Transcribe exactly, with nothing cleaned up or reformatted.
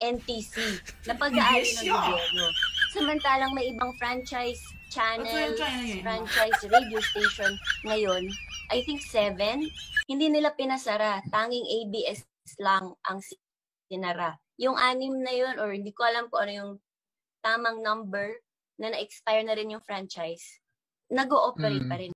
N T C na pag-aari ng gobyerno. Samantalang may ibang franchise channels, franchise radio station ngayon, I think seven, hindi nila pinasara. Tanging A B S lang ang sinara. Yung anim na yun, or hindi ko alam kung ano yung tamang number na na-expire na rin yung franchise, nag-ooperate Mm. pa rin.